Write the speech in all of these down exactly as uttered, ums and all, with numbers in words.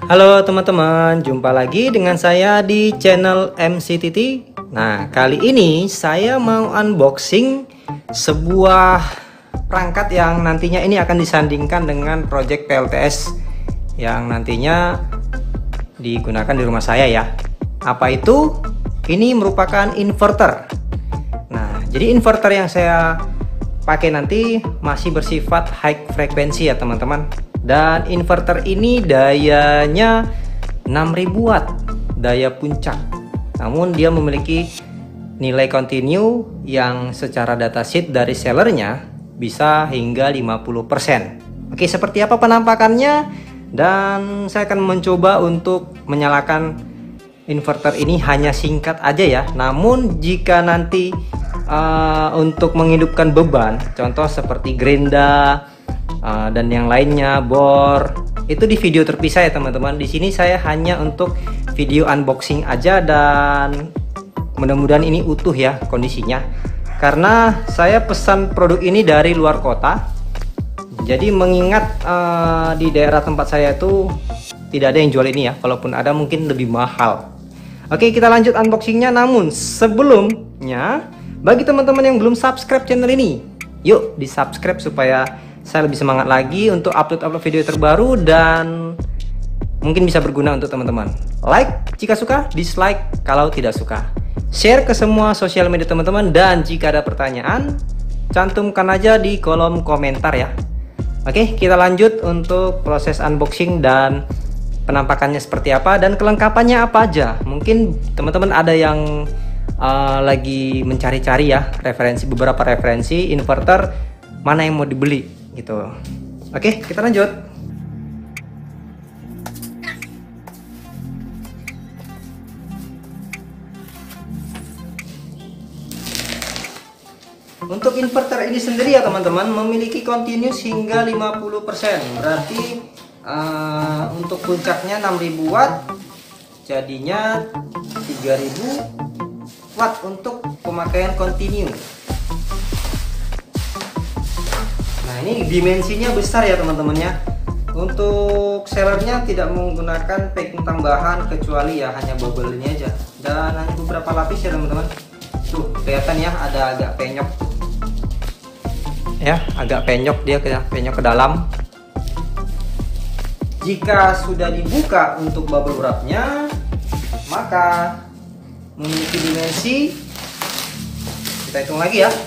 Halo teman-teman, jumpa lagi dengan saya di channel M C T T. Nah, kali ini saya mau unboxing sebuah perangkat yang nantinya ini akan disandingkan dengan project P L T S yang nantinya digunakan di rumah saya ya. Apa itu? Ini merupakan inverter. Nah, jadi inverter yang saya pakai nanti masih bersifat high frekuensi ya teman-teman. Dan inverter ini dayanya enam ribu watt, daya puncak. Namun dia memiliki nilai continue yang secara datasheet dari sellernya bisa hingga lima puluh persen. Oke, seperti apa penampakannya? Dan saya akan mencoba untuk menyalakan inverter ini hanya singkat aja ya. Namun jika nanti uh, untuk menghidupkan beban, contoh seperti gerinda Uh, dan yang lainnya, bor, itu di video terpisah ya teman-teman. Di sini saya hanya untuk video unboxing aja dan mudah-mudahan ini utuh ya kondisinya. Karena saya pesan produk ini dari luar kota. Jadi mengingat uh, di daerah tempat saya itu tidak ada yang jual ini ya. Kalaupun ada mungkin lebih mahal. Oke, kita lanjut unboxingnya. Namun sebelumnya, bagi teman-teman yang belum subscribe channel ini, yuk di subscribe supaya saya lebih semangat lagi untuk upload-upload video terbaru dan mungkin bisa berguna untuk teman-teman. Like jika suka, dislike kalau tidak suka. Share ke semua sosial media teman-teman, dan jika ada pertanyaan, cantumkan aja di kolom komentar ya. Oke, kita lanjut untuk proses unboxing dan penampakannya seperti apa dan kelengkapannya apa aja. Mungkin teman-teman ada yang uh, lagi mencari-cari ya referensi, beberapa referensi inverter mana yang mau dibeli gitu. Oke, kita lanjut. Untuk inverter ini sendiri ya teman-teman memiliki continuous hingga lima puluh persen. Berarti uh, untuk puncaknya enam ribu watt, jadinya tiga ribu watt untuk pemakaian continue. Nah, ini dimensinya besar ya teman-temannya. Untuk sellernya tidak menggunakan packing tambahan kecuali ya hanya bubble ini aja, dan hanya beberapa lapis ya teman-teman. Tuh kelihatan ya, ada agak penyok ya, agak penyok dia ke penyok ke dalam. Jika sudah dibuka untuk bubble wrapnya, maka memiliki dimensi, kita hitung lagi ya.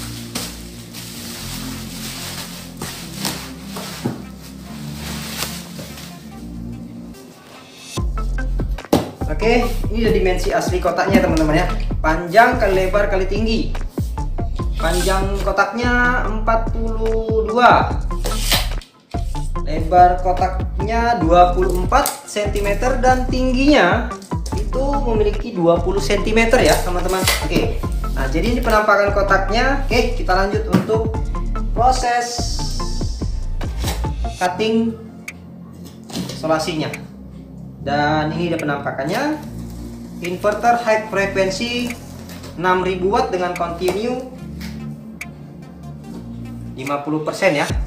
Oke, ini udah dimensi asli kotaknya teman-teman ya. Panjang kali lebar kali tinggi. Panjang kotaknya empat puluh dua. Lebar kotaknya dua puluh empat sentimeter dan tingginya itu memiliki dua puluh sentimeter ya teman-teman. Oke. Nah, jadi ini penampakan kotaknya. Oke, kita lanjut untuk proses cutting isolasinya. Dan ini ada penampakannya. Inverter high frekuensi enam ribu watt dengan continue lima puluh persen ya.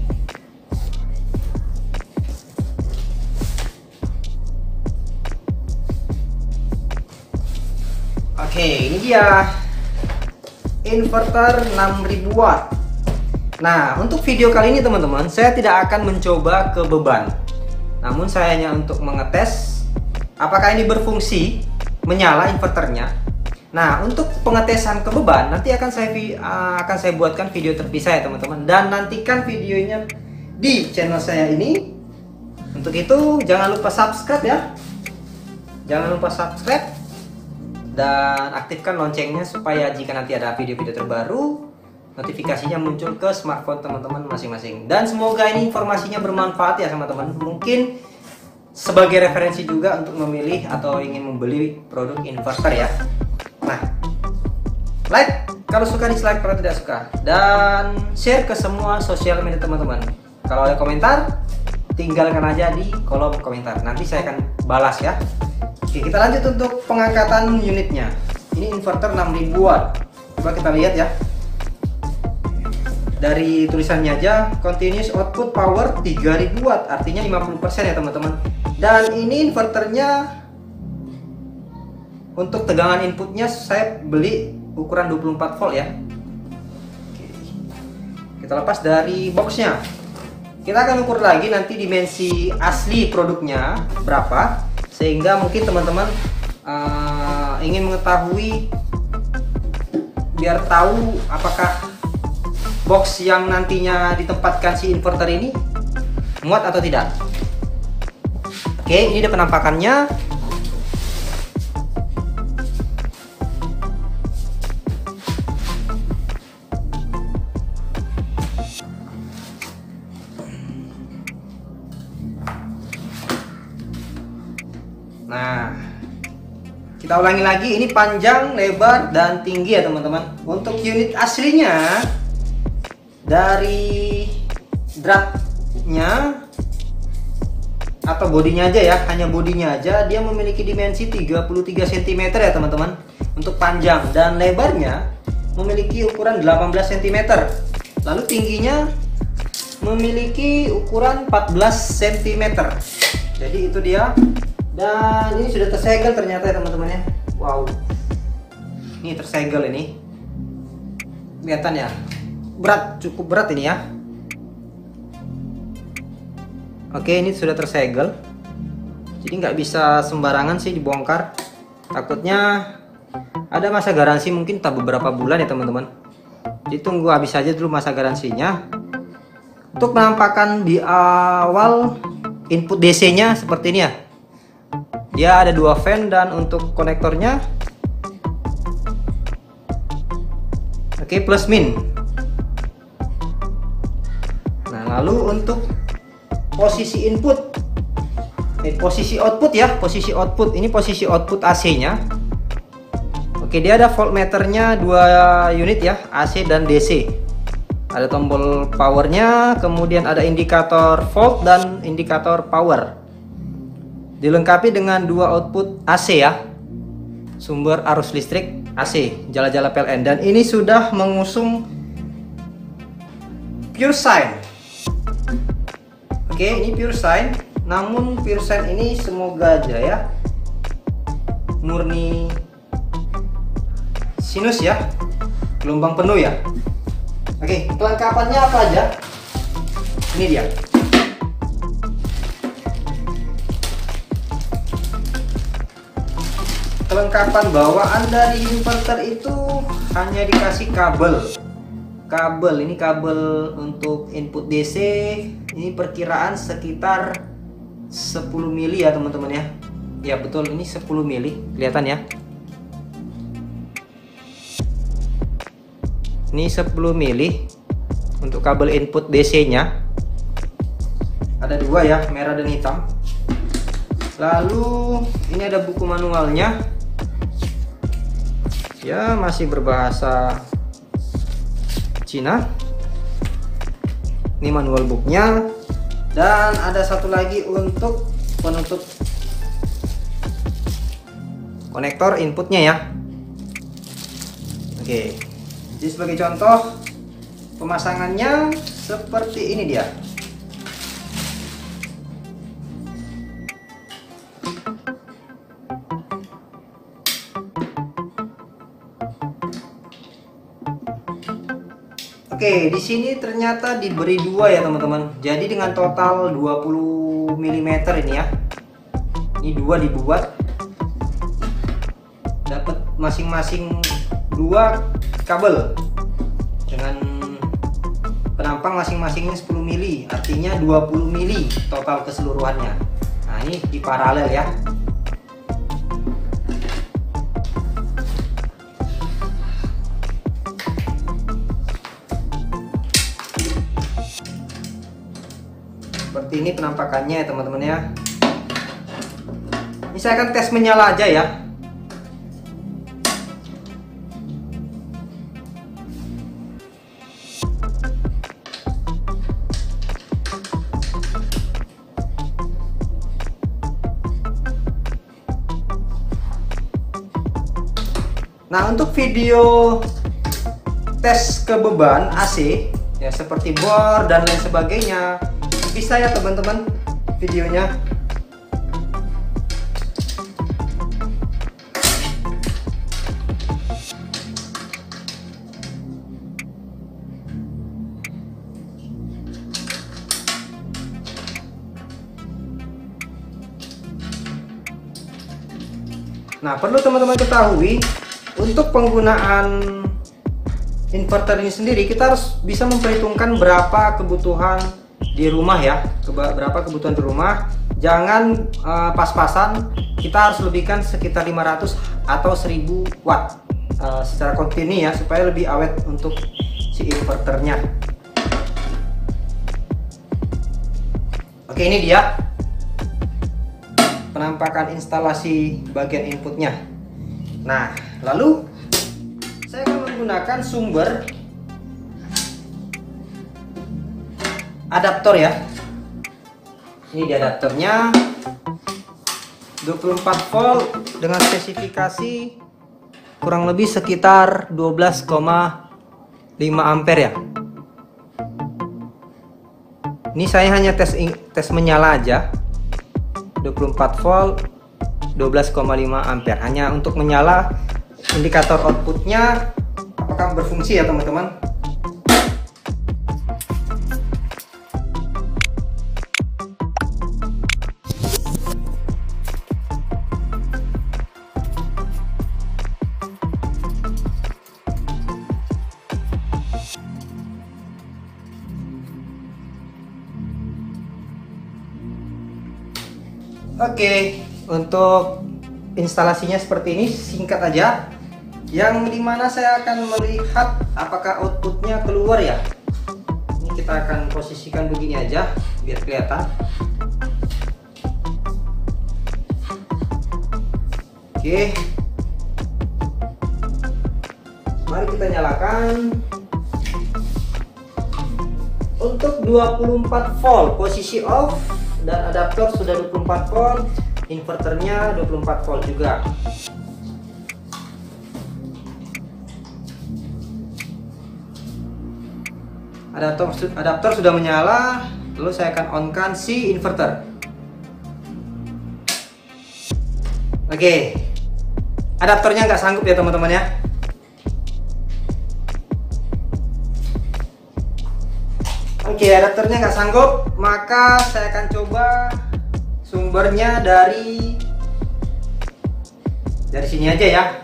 Oke, ini dia inverter enam ribu watt. Nah, untuk video kali ini teman-teman, saya tidak akan mencoba ke beban. Namun saya hanya untuk mengetes apakah ini berfungsi menyala inverternya. Nah, untuk pengetesan ke beban nanti akan saya uh, akan saya buatkan video terpisah ya teman-teman, dan nantikan videonya di channel saya ini. Untuk itu jangan lupa subscribe ya. Jangan lupa subscribe dan aktifkan loncengnya supaya jika nanti ada video-video terbaru notifikasinya muncul ke smartphone teman-teman masing-masing. Dan semoga ini informasinya bermanfaat ya teman-teman. Mungkin sebagai referensi juga untuk memilih atau ingin membeli produk inverter ya. Nah, like kalau suka, dislike kalau tidak suka, dan share ke semua sosial media teman-teman. Kalau ada komentar, tinggalkan aja di kolom komentar. Nanti saya akan balas ya. Oke, kita lanjut untuk pengangkatan unitnya. Ini inverter enam ribu watt. Coba kita lihat ya. Dari tulisannya aja, continuous output power tiga ribu watt, artinya lima puluh persen ya teman-teman. Dan ini inverternya untuk tegangan inputnya saya beli ukuran dua puluh empat volt ya. Oke. Kita lepas dari boxnya. Kita akan ukur lagi nanti dimensi asli produknya berapa, sehingga mungkin teman-teman uh, ingin mengetahui biar tahu apakah box yang nantinya ditempatkan si inverter ini muat atau tidak. Oke, ini dia penampakannya. Nah, kita ulangi lagi, ini panjang, lebar, dan tinggi ya teman-teman. Untuk unit aslinya dari dratnya atau bodinya aja ya, hanya bodinya aja, dia memiliki dimensi tiga puluh tiga sentimeter ya teman-teman untuk panjang, dan lebarnya memiliki ukuran delapan belas sentimeter. Lalu tingginya memiliki ukuran empat belas sentimeter. Jadi itu dia. Dan ini sudah tersegel ternyata ya teman-teman ya. Wow, ini tersegel ini, kelihatan ya, berat, cukup berat ini ya. Oke, ini sudah tersegel, jadi nggak bisa sembarangan sih dibongkar. Takutnya ada masa garansi mungkin tak beberapa bulan ya teman-teman. Jadi tunggu habis aja dulu masa garansinya. Untuk penampakan di awal input D C-nya seperti ini ya. Dia ada dua fan, dan untuk konektornya oke, plus min. Nah, lalu untuk posisi input, eh, posisi output ya, posisi output ini posisi output A C-nya. Oke, dia ada voltmeternya dua unit ya, A C dan D C. Ada tombol powernya, kemudian ada indikator volt dan indikator power. Dilengkapi dengan dua output A C ya, sumber arus listrik A C, jala-jala P L N, dan ini sudah mengusung pure sine. Oke, ini pure sine, namun pure sine ini semoga aja ya murni sinus ya, gelombang penuh ya. Oke, kelengkapannya apa aja? Ini dia. Kelengkapan bawaan dari inverter itu hanya dikasih kabel. Kabel ini kabel untuk input D C. Ini perkiraan sekitar sepuluh mili ya teman-teman ya. Ya betul, ini sepuluh mili, kelihatan ya. Ini sepuluh mili untuk kabel input D C-nya. Ada dua ya, merah dan hitam. Lalu ini ada buku manualnya. Ya, masih berbahasa Cina. Ini manual booknya. Dan ada satu lagi untuk penutup konektor inputnya ya. Oke, jadi sebagai contoh pemasangannya seperti ini dia. Oke, di sini ternyata diberi dua ya teman-teman. Jadi dengan total dua puluh milimeter ini ya. Ini dua dibuat. Dapat masing-masing dua kabel dengan penampang masing-masingnya sepuluh mili. Artinya dua puluh mili total keseluruhannya. Nah, ini di paralel ya. Seperti ini penampakannya ya teman-teman ya. Ini saya akan tes menyala aja ya. Nah, untuk video tes ke beban A C ya seperti bor dan lain sebagainya bisa ya teman-teman videonya. Nah, perlu teman-teman ketahui, untuk penggunaan inverter ini sendiri kita harus bisa memperhitungkan berapa kebutuhan di rumah ya, berapa kebutuhan di rumah. Jangan uh, pas-pasan, kita harus lebihkan sekitar lima ratus atau seribu watt uh, secara kontinu ya, supaya lebih awet untuk si inverternya. Oke, ini dia penampakan instalasi bagian inputnya. Nah, lalu saya akan menggunakan sumber adaptor ya. Ini dia adaptornya, dua puluh empat volt dengan spesifikasi kurang lebih sekitar dua belas koma lima ampere ya. Ini saya hanya tes tes menyala aja. dua puluh empat volt dua belas koma lima ampere, hanya untuk menyala. Indikator outputnya apakah berfungsi ya teman-teman. Oke, untuk instalasinya seperti ini, singkat aja. Yang dimana saya akan melihat apakah outputnya keluar ya. Ini kita akan posisikan begini aja biar kelihatan. Oke, mari kita nyalakan. Untuk dua puluh empat volt posisi off, dan adaptor sudah dua puluh empat volt, inverternya dua puluh empat volt juga. Adaptor, adaptor sudah menyala, lalu saya akan on kan si inverter. Oke, adaptornya nggak sanggup ya teman-teman ya. Oke, adaptornya nggak sanggup, maka saya akan coba sumbernya dari dari sini aja ya.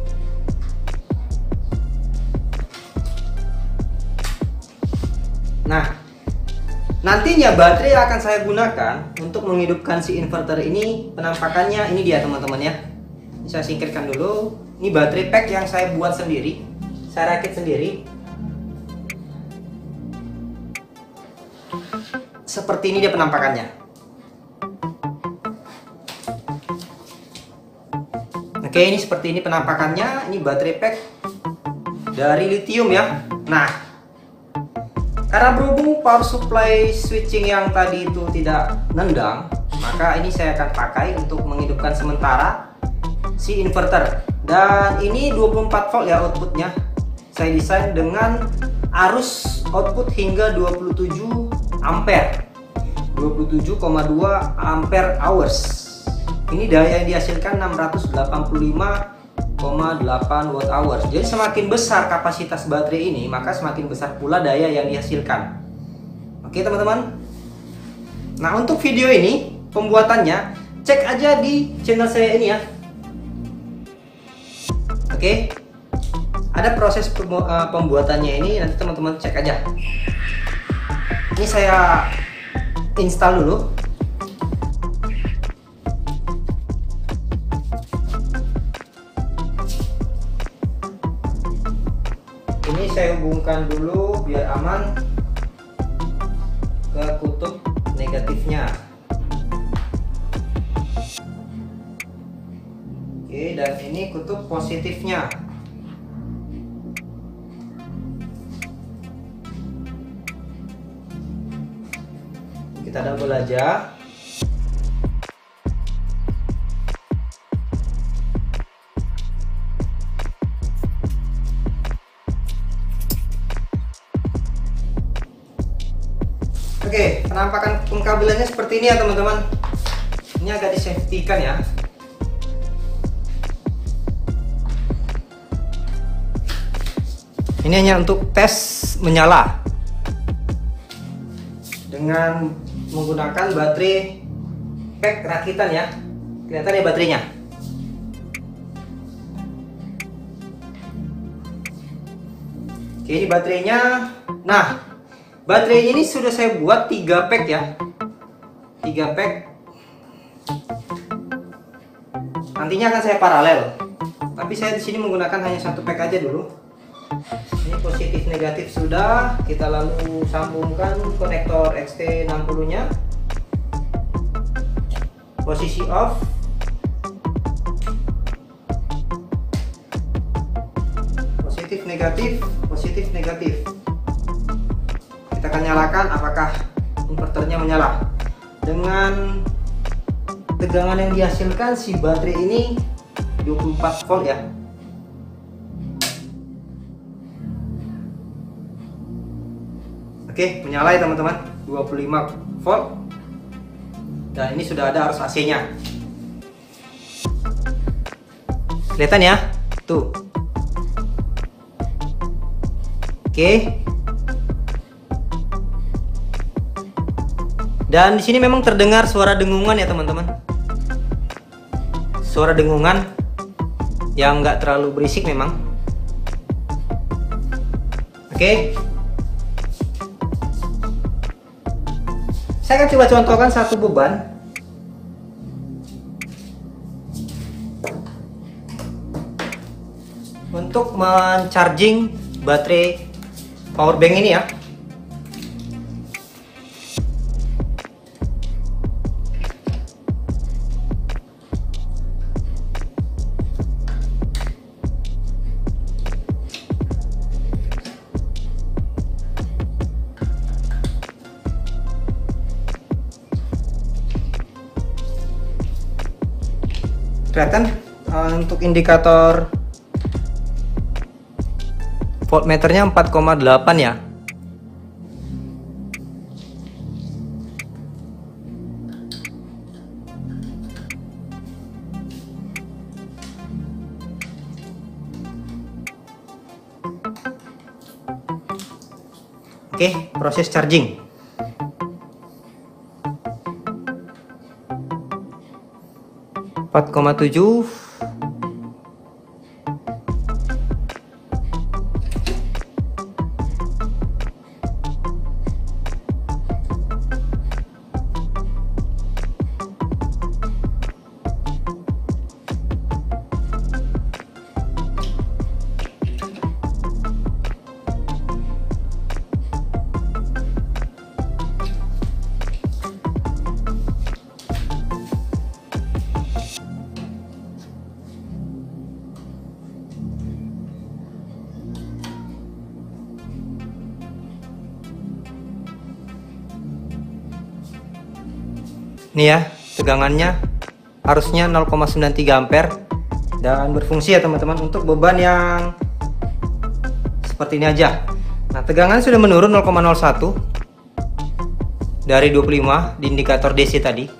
Nah, nantinya baterai yang akan saya gunakan untuk menghidupkan si inverter ini, penampakannya ini dia teman-teman ya. Ini saya singkirkan dulu. Ini baterai pack yang saya buat sendiri, saya rakit sendiri. Seperti ini dia penampakannya. Oke, ini seperti ini penampakannya. Ini baterai pack dari lithium ya. Nah, karena berhubung power supply switching yang tadi itu tidak nendang, maka ini saya akan pakai untuk menghidupkan sementara si inverter. Dan ini dua puluh empat volt ya outputnya. Saya desain dengan arus output hingga dua puluh tujuh ampere, dua puluh tujuh koma dua ampere hours. Ini daya yang dihasilkan enam ratus delapan puluh lima koma delapan watt hours. Jadi semakin besar kapasitas baterai ini, maka semakin besar pula daya yang dihasilkan. Oke teman-teman. Nah, untuk video ini pembuatannya cek aja di channel saya ini ya. Oke, ada proses pembuatannya ini, nanti teman-teman cek aja. Ini saya install dulu. Ini saya hubungkan dulu biar aman ke kutub negatifnya. Oke, dan ini kutub positifnya. Kita double aja. Oke, penampakan pengkabelannya seperti ini ya teman-teman. Ini agak disafety-kan ya. Ini hanya untuk tes menyala dengan menggunakan baterai pack rakitan ya. Kelihatan ya baterainya. Oke, ini baterainya. Nah, baterai ini sudah saya buat tiga pack ya. tiga pack. Nantinya akan saya paralel. Tapi saya di sini menggunakan hanya satu pack aja dulu. Ini positif negatif sudah, kita lalu sambungkan konektor X T enam puluh nya. Posisi off. Positif negatif, positif negatif. Kita akan nyalakan apakah inverternya menyala. Dengan tegangan yang dihasilkan si baterai ini dua puluh empat volt ya. Oke, menyala ya teman-teman, dua puluh lima volt. Dan ini sudah ada arus A C-nya. Kelihatan ya? Tuh. Oke. Dan di sini memang terdengar suara dengungan ya teman-teman. Suara dengungan yang nggak terlalu berisik memang. Oke. Saya akan coba contohkan satu beban. Untuk men-charging baterai power bank ini ya. Kelihatan uh, untuk indikator voltmeternya empat koma delapan ya. Oke, proses charging. empat koma tujuh. Ini ya, tegangannya harusnya nol koma sembilan tiga ampere dan berfungsi ya teman-teman untuk beban yang seperti ini aja. Nah, tegangan sudah menurun nol koma nol satu dari dua puluh lima di indikator D C tadi.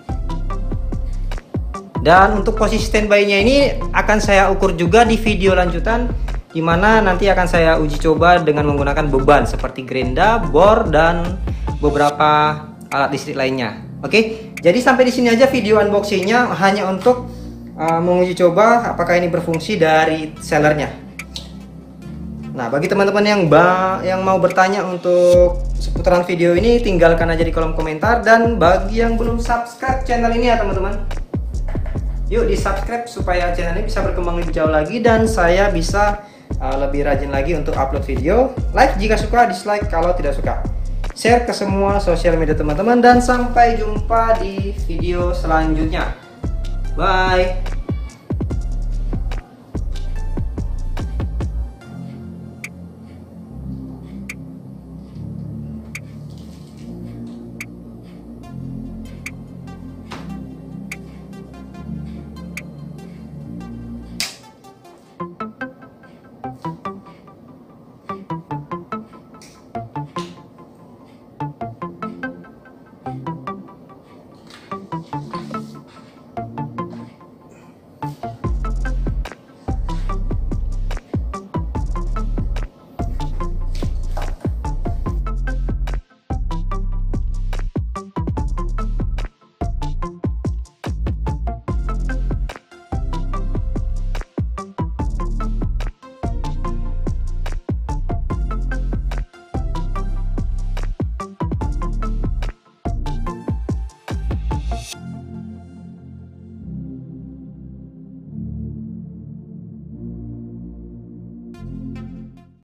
Dan untuk posisi standby-nya ini akan saya ukur juga di video lanjutan, di mana nanti akan saya uji coba dengan menggunakan beban seperti gerinda, bor, dan beberapa alat listrik lainnya. Oke, jadi sampai di sini aja video unboxingnya, hanya untuk uh, menguji coba apakah ini berfungsi dari sellernya. Nah, bagi teman-teman yang ba yang mau bertanya untuk seputaran video ini, tinggalkan aja di kolom komentar. Dan bagi yang belum subscribe channel ini ya teman-teman, yuk di subscribe supaya channel ini bisa berkembang lebih jauh lagi dan saya bisa uh, lebih rajin lagi untuk upload video. Like jika suka, dislike kalau tidak suka. Share ke semua sosial media teman-teman, dan sampai jumpa di video selanjutnya. Bye.